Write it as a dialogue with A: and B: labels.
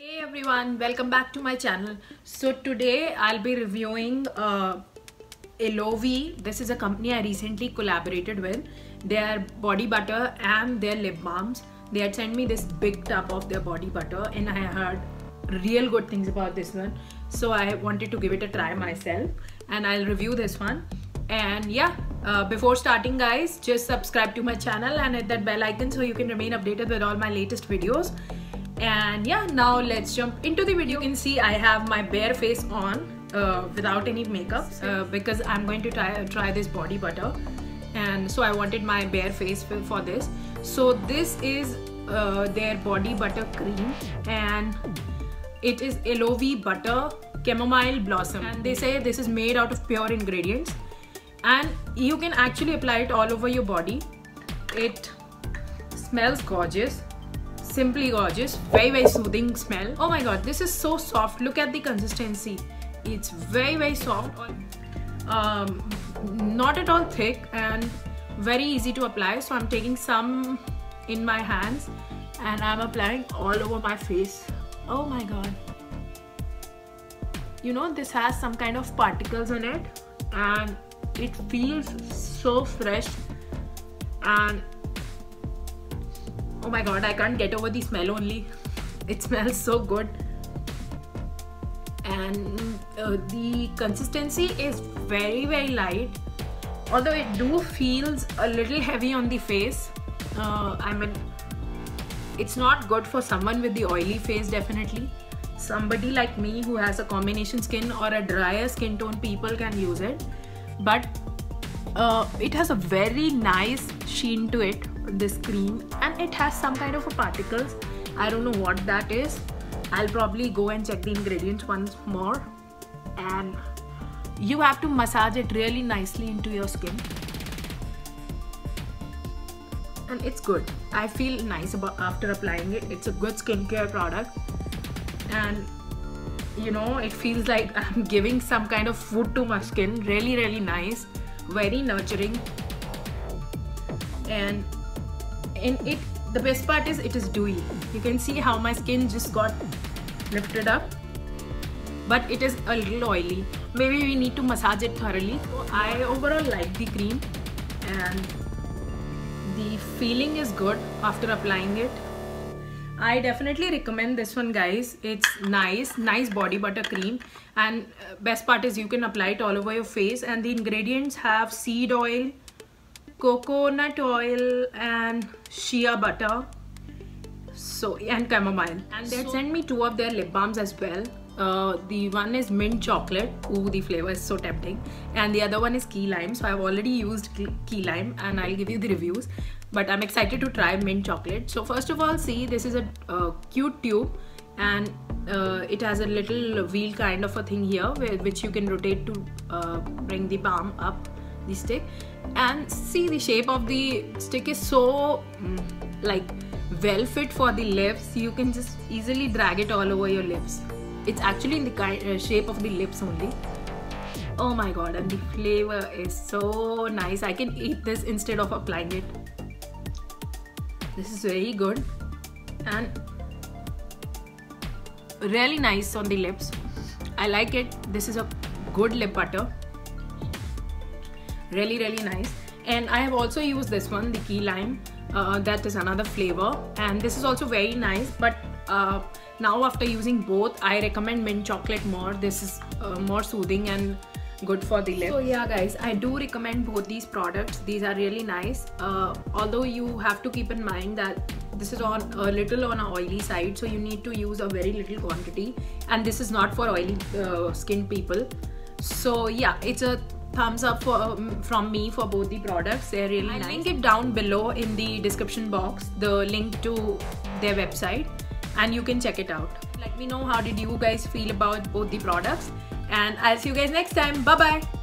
A: Hey everyone, welcome back to my channel. So today I'll be reviewing Ellovi. This is a company I recently collaborated with. Their body butter and their lip balms. They had sent me this big tub of their body butter and I heard real good things about this one. So I wanted to give it a try myself and I'll review this one. And yeah, before starting guys, just subscribe to my channel and hit that bell icon so you can remain updated with all my latest videos. And yeah, now let's jump into the video. You can see I have my bare face on without any makeup because I'm going to try this body butter, and so I wanted my bare face for this. So this is their body butter cream and it is Ellovi butter chamomile blossom, and they say this is made out of pure ingredients and you can actually apply it all over your body. It smells gorgeous. Simply gorgeous, very soothing smell. Oh my god, this is so soft. Look at the consistency. It's very soft, not at all thick and very easy to apply. So I'm taking some in my hands and I'm applying all over my face. Oh my god, you know, this has some kind of particles in it and it feels so fresh, and oh my god, I can't get over the smell only. It smells so good. And the consistency is very light, although it do feels a little heavy on the face. I mean, it's not good for someone with the oily face, definitely. Somebody like me who has a combination skin or a drier skin tone, people can use it. But it has a very nice sheen to it, this cream, and it has some kind of a particles. I don't know what that is. I'll probably go and check the ingredients once more, and you have to massage it really nicely into your skin, and it's good. I feel nice about after applying it. It's a good skincare product, and you know, it feels like I'm giving some kind of food to my skin. Really nice, very nurturing. And in it, the best part is it is dewy. You can see how my skin just got lifted up, but it is a little oily. Maybe we need to massage it thoroughly. So I overall like the cream and the feeling is good after applying it. I definitely recommend this one guys. It's nice body butter cream, and best part is you can apply it all over your face. And the ingredients have seed oil, coconut oil and shea butter, so and chamomile. And they sent me 2 of their lip balms as well. The one is mint chocolate. Ooh, the flavor is so tempting. And the other one is key lime. So I've already used key lime and I'll give you the reviews, but I'm excited to try mint chocolate. So first of all, see, this is a cute tube, and it has a little wheel kind of a thing here which you can rotate to bring the balm up the stick. And see, the shape of the stick is so like well fit for the lips. You can just easily drag it all over your lips. It's actually in the shape of the lips only. Oh my god, and the flavor is so nice. I can eat this instead of applying it. This is very good and really nice on the lips. I like it. This is a good lip butter. Really nice. And I have also used this one, the key lime. That is another flavor, and this is also very nice. But now after using both, I recommend mint chocolate more. This is more soothing and good for the lips. So yeah guys, I do recommend both these products. These are really nice, although you have to keep in mind that this is on a little on a oily side, so you need to use a very little quantity, and this is not for oily skin people. So yeah, it's a thumbs up from me for both the products. They're really nice. I'll link it down below in the description box, the link to their website, and you can check it out. Let me know how did you guys feel about both the products, and I'll see you guys next time. Bye bye.